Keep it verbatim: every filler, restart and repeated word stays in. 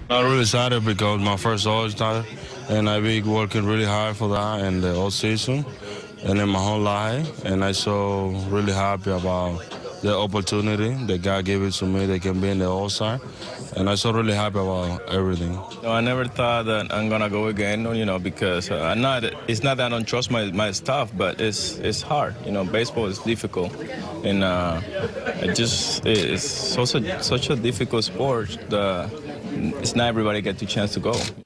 I'm really excited because my first All-Star, and I've been working really hard for that in the all season and in my whole life. And I'm so really happy about the opportunity that God gave it to me. They can be in the All-Star, and I'm so really happy about everything. No, I never thought that I'm gonna go again, you know, because uh, I'm not. It's not that I don't trust my, my stuff, but it's it's hard. You know, baseball is difficult, and uh, it just it's such a such a difficult sport that it's not everybody get the chance to go.